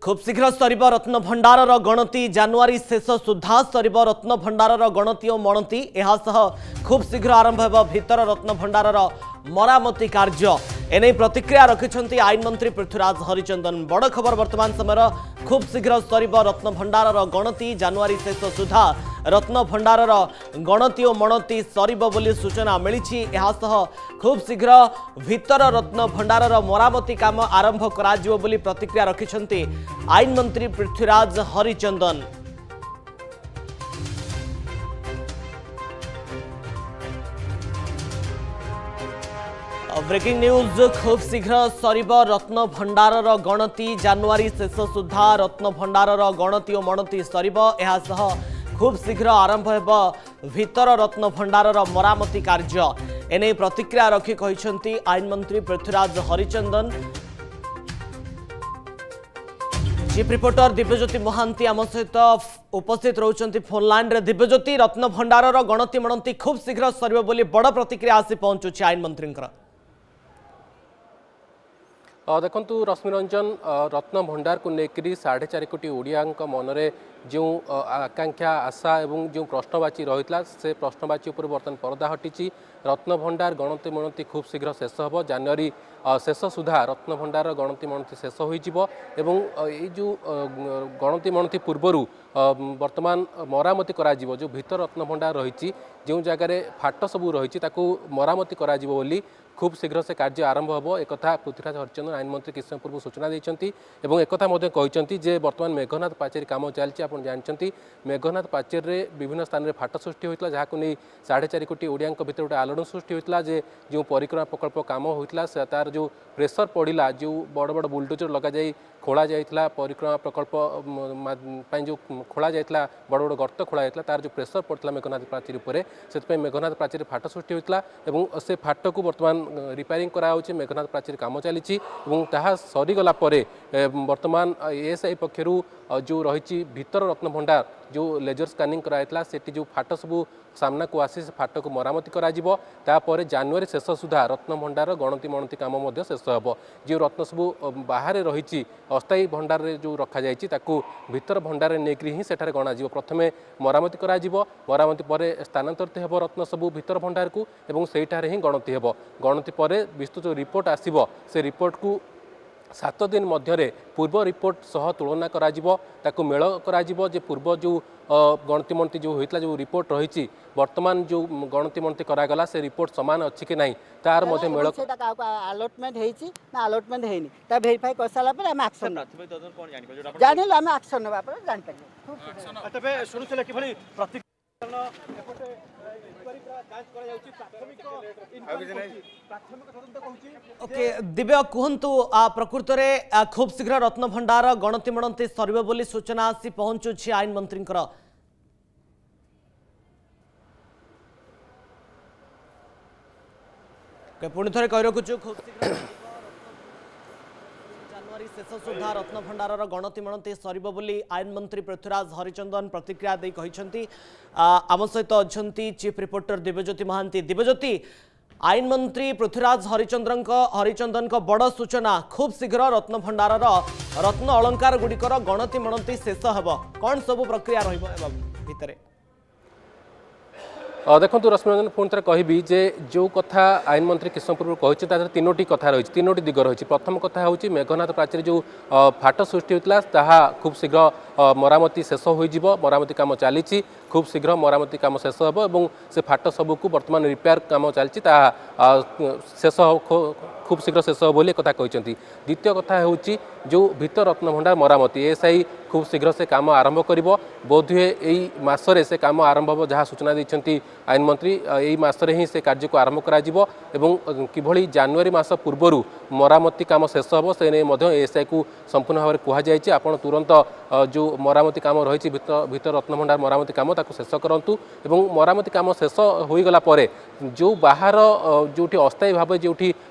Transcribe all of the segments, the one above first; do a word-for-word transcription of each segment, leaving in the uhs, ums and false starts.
खूब शीघ्र सरिब रत्न भंडार गणति जानुआरी शेष सुधा सरिब रत्न भंडार गणति और मणति एहा सह खूब शीघ्र आरंभ होब भीतर रत्न भंडार मरामती कार्य एने प्रतिक्रिया रखिछंती आईन मंत्री पृथ्वीराज हरिचंदन। बड़ खबर वर्तमान समय खूब शीघ्र सरिब रत्न भंडार गणति जानुआरी शेष सुधा रत्न भंडार गणति और मणति सरिब बोली सूचना मिली। एहा सह खूब शीघ्र भीतर रत्न भंडार मरामती काम आरंभ कराजिवो बोली प्रतिक्रिया रखिछंती आईन मंत्री पृथ्वीराज हरिचंदन। ब्रेकिंग न्यूज खूब शीघ्र सरिब रत्न भंडार गणति जानुआरी शेष सुधा रत्न भंडार गणति और मणति सरिब एहा सह खूब शीघ्र आरंभ होब भीतर रत्न भंडार मरामती कार्य एने प्रतिक्रिया रखी कहिसेंती आईन मंत्री पृथ्वीराज हरिचंदन। चीफ रिपोर्टर दिव्यज्योति महांती आम सहित उपस्थित रहउछंती फोन लाइन रे। दिव्यज्योति, रत्न भंडार गणति मणति खूब शीघ्र सरिब बोली बड़ प्रतिक्रिया आसी पहुंचुछि आईन मंत्री। देखु रश्मिरंजन, रत्न भंडार को लेकर साढ़े चार कोटी ओडिया मनरे जो आकांक्षा आशा और जो प्रश्नवाची रही से प्रश्नवाची उपर बर्तमान पर्दा हटी। रत्न भंडार गणति मणति खूब शीघ्र शेष हो जानुआरी शेष सुधा रत्न भंडार गणति मणति शेष हो जो गणति मणति पूर्वर वर्तमान मरामती करा जीवो जो भीतर रत्न भंडार रही जो जगार फाट सबू रही मरामती करा जीवो बोली खूब शीघ्र से कार्य आरंभ होब एक पृथ्वीराज हरिचंदन आईन मंत्री किछ समय पूर्व सूचना देइछंती एवं एक कहते जे वर्तमान मेघनाथ पाचेरी काम चलती आप जानते मेघनाथ पाचेर रे विभिन्न स्थान में फाट सृष्टि होता जहाँ नहीं साढ़े चार कोटी ओडिया भीतर गोटे आलोड़न सृष्टि होता जे जो परिक्रमा प्रकल्प काम होता तार जो प्रेसर पड़ा जो बड़ बड़ बुलडोजर लगा जाई खोला जाइथिला परिक्रमा प्रकल्प जो खोला जाइथिला बड़ बड़ गर्त खोला जाइथिला तार जो प्रेसर पड़ता मेघनाथ प्राचीर उपर से मेघनाथ प्राचीर फाट सृष्टि होता और से फाट को बर्तमान रिपेयरिंग कराउछि मेघनाथ प्राचीर काम चली सरीगला वर्तमान एएसआई पक्षरु जो रही भीतर रत्न भंडार जो लेजर स्कानिंग कराइला सेठी जो फाट सबू सामना को आसी से फाट को मरामती कराजिबो तापर जानुआरी शेष सुधा रत्न भंडार गणति मणति काम मध्य शेष होब जो रत्न सबू बाहर रही अस्थायी भंडार रे जो रखा जाइछि ताकू भीतर भंडार नेकरी ही सेठारे गणा जीवो प्रथमे मरामती कराजिबो मरामती परे स्थानांतरित हेबो रत्न सबू भीतर भंडार को एवं सेठारे ही गणति हेबो गणति परे विस्तृत रिपोर्ट आसीबो से रिपोर्ट को सात दिन मध्य पूर्व रिपोर्ट सह तुलना कराजिबो ताकू मेल कराजिबो जे पूर्व जो गणति मणति जो होइतला जो रिपोर्ट रही वर्तमान जो गणति मणति करागला से रिपोर्ट समान अच्छी कि नहीं तार मध्य मेल अलॉटमेंट हेछि ना अलॉटमेंट हेनि ता वेरीफाई कर साला पर हम एक्शन नथिबे तदन कोन जानि पर जानिलो हम एक्शन नेबा पर जानि पाइबो तबे सुनुछले कि भली प्रति ओके दिव्य कहतु प्रकृत में खूब शीघ्र रत्न भंडार गणति मणति सरिब बोली सूचना आसी पहुंचुछि आईन मंत्री। पुणी थे कही रखुचु खूब शीघ्र जानुआरी शेष सुधा रत्न भंडार गणति मणति सरिब बोली आईन मंत्री पृथ्वीराज हरिचंदन प्रतिक्रिया दे कहिसंती। आम सहित अच्छी चीफ रिपोर्टर दिव्यज्योति महांती। दिव्यज्योति, आईन मंत्री पृथ्वीराज हरिचंद्रन हरिचंदन को बड़ सूचना खूब शीघ्र रत्न भंडार रत्न अलंकार गुड़िकर गणति मणति शेष होब कौन सब प्रक्रिया रही? देखो रश्मिरंजन पुणी थे कहबी जे जो कथा आईन मंत्री किछ समय पूर्व कही तीनोटी कथा रही तीनोटी दिग रही प्रथम कथा हूँ मेघनाथ प्राचीर जो फाट सृष्टि होता खूब शीघ्र मरामती शेष हो मरामती काम चली खूब शीघ्र मरामती काम शेष होब और से फाट सबू बर्तमान रिपेयर काम चलती शेष खूब शीघ्र शेष हो बोली कथा कहते। द्वितीय कथा हूँ जो भीतर रत्न भंडार मरामती एएसआई खूब शीघ्र से काम आरंभ कर बोधहुए यही मसरे से काम आरंभ हो जहाँ सूचना देते आईन मंत्री यही मसरे ही से कार्य को आरंभ कर किभली जानुआरी मास पूर्वर मरामती काम शेष हो से एएसआई को संपूर्ण भाव में कहुई आप तुरंत जो मरामती काम रही भीतर रत्न भंडार मरामती काम शेष करूँ और मरामती काम शेष होगला जो बाहर जो अस्थायी भाव जो रत्न गुड़िक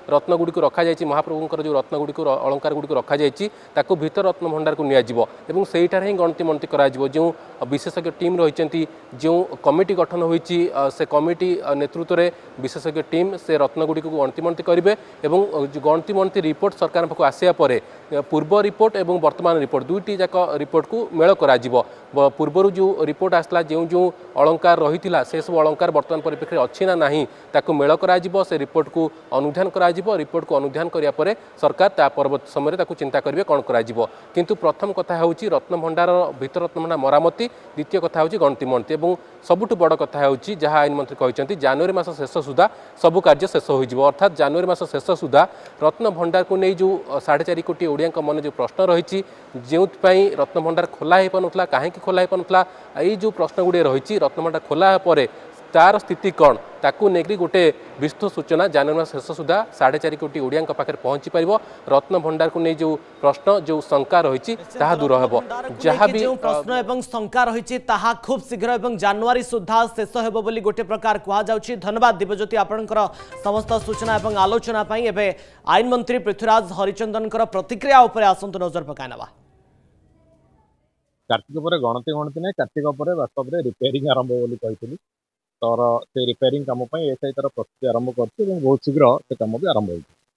गुडी को रखा जायछि महाप्रभुंकर जो रत्न गुडी को अलंकार गुडी को रखा जायछि ताको भीतर रत्न भंडार को निया जिवो एवं सेहिठार ही गणति मणति करा जिवो जो विशेषज्ञ टीम रहिचंती जो कमिटी गठन होईछि से कमिटी नेतृत्व रे विशेषज्ञ टीम से रत्न गुडी को गणति मणति करिवे एवं जो गणति मणति रिपोर्ट सरकार पाखु आसिया परे पूर्व रिपोर्ट एवं वर्तमान रिपोर्ट दुईटी जाक रिपोर्ट को मेल करा जिवो पूर्व जो रिपोर्ट आसला जो जो अलंकार रही से सब अलंकार वर्तमान परिप्रेक्षी अच्छी ना नहीं ताकू मेल करा जिवो से रिपोर्ट को अनुधान करा जिवो रिपोर्ट को अनुधान करिया परे सरकार ता परवर्त समय ताकू चिंता करिवे कोन करा जिवो किंतु प्रथम कथा होउची रत्न भंडार भीतर रत्न भंडार मरामती द्वितीय कथा होउची गणति मणति एवं सबुठ बड़ कथा होउची जहाँ आईन मंत्री कहते जनवरी मास शेष सुधा सबु कार्य शेष हो अर्थात जनवरी मास शेष सुधा रत्न भंडार को नहीं जो साढ़े चार कोटी ओडिया मन जो प्रश्न रही जो रत्न भंडार खोला हो पानुला कहीं खोला हो पानुला ये जो प्रश्न गुड़े रही रत्न भंडार खोला पर तार स्थिति कौन ताकू नेकरी गोटे विस्तृत सूचना जनवरी मास शेष सुधा साढ़े चार कोटी ओडिया पाखे पहुंची पार रत्न भंडार को नहीं जो प्रश्न जो शंका रही दूर हम जहाँ भी प्रश्न एवं शंका रही खूब शीघ्र एवं जनवरी सुधा शेष हो बोली गोटे प्रकार कहुच्छी। धन्यवाद दिव्यज्योति आपणकर समस्त सूचना एवं आलोचना एवं आईन मंत्री पृथ्वीराज हरिचंदन प्रतिक्रिया उपर आसतु नजर पकाई ना कार्तिक पर गणति गणति ना कार्तिक पर वास्तव में रिपेयरिंग आरंभ बोली कही तर से रिपेयरिंग कम एसआई तार प्रस्तुति आरंभ कर बहुत शीघ्र से कम भी आरंभ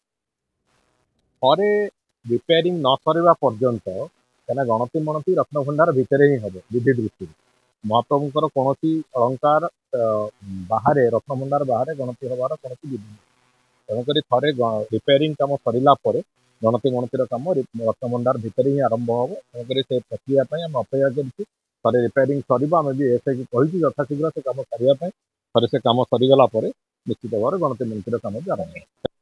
होरे रिपेयरिंग न सरवा पर्यंत क्या गणति मणति रत्न भंडार भितर ही हम विधि दृष्टि महाप्रभुंर कौन अलंकार बाहर रत्न भंडार बाहर गणति हबार कौन विधि तेणुक थे रिपेयरिंग कम सरला गणति मणतिर कम रत्न भंडार भितर ही आरंभ हम तेणुक से प्रक्रिया आम अपेक्षा कर थे रिपेयरिंग सर आम भी एसआई की कही यथाशीघ्र से कम करने थे से कम सरीगला निश्चित भाव में गणति मंत्री कम भी आरंभ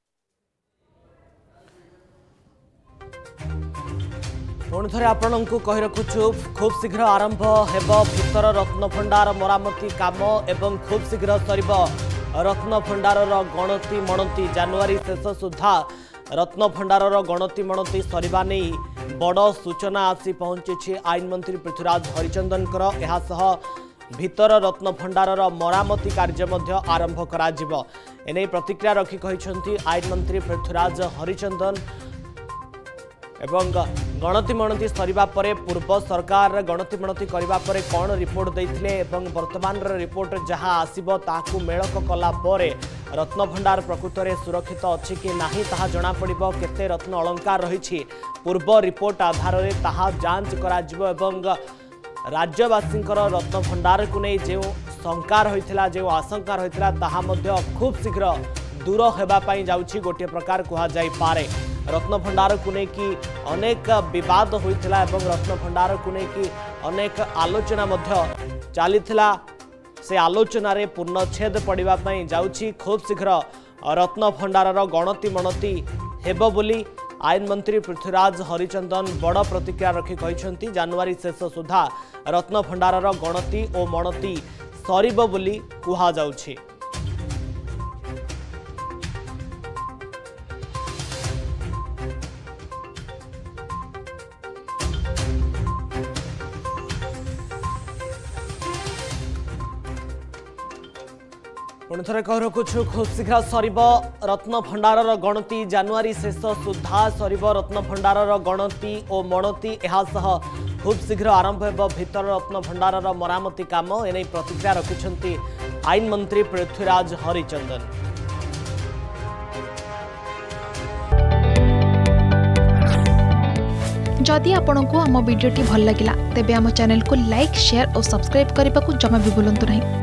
पुणी थे आपण को कही रखुचु खूब शीघ्र आरंभ हेब भीतर रत्न भंडार मरामती काम एवं खूब शीघ्र सर रत्न भंडार गणति मणति जनवरी शेष सुधा रत्न भंडार गणति मणति सरिबा नहीं बड़ सूचना आसी पहुंची आईन मंत्री पृथ्वीराज हरिचंदन भीतर रत्न भंडार मरामती कार्य आरंभ करा जिवो एने प्रतिक्रिया रखी कहिसेंती आईन मंत्री पृथ्वीराज हरिचंदन एवं गणति मणति सरिबा परे पूर्व सरकार गणति मणति करिबा परे कौन रिपोर्ट देथिले एवं वर्तमान रिपोर्ट जहां आसीबो ताकू मेलक कला परे रत्न भंडार प्रकृत में सुरक्षित अच्छी कि नहीं ताहा जना पड़िबो केते रत्न अलंकार रही पूर्व रिपोर्ट आधार में ताहा जांच करा जिवो एवं राज्यवासींकर रत्न भंडार को नहीं जो शंका रही जो आशंका रही ताहा मध्य खूब शीघ्र दूर होगापाई जाउछि गोटे प्रकार कहा जाई पारे रत्न भंडार को लेकिन अनेक विवाद होइथिला एवं रत्न भंडार को लेकिन अनेक आलोचना मध्य चलीथिला से आलोचना रे पूर्णछेद पड़िबा पई जाउछि खूब शीघ्र रत्न भंडार गणति मणति हेबो बोली आईन मंत्री पृथ्वीराज हरिचंदन बड़ प्रतिक्रिया रखी कहिसेंती जनवरी शेष सुधा रत्न भंडार गणति और मणति सरिबो बोली कुहा जाउछि। पुणी थे कह रखुछु खूब शीघ्र सर रत्न भंडार गणति जनवरी शेष सुधा सर रत्न भंडार गणति और मणति यह खूब शीघ्र आरंभ हो भीतर रत्न भंडार मरामती काम एने प्रतिक्रिया रखिछंती आईन मंत्री पृथ्वीराज हरिचंदन। जदि आपंक आम भिडी भल लगा तेब आम चैनल को लाइक शेयर और सब्सक्राइब करने को जमा भी भूलु नहीं।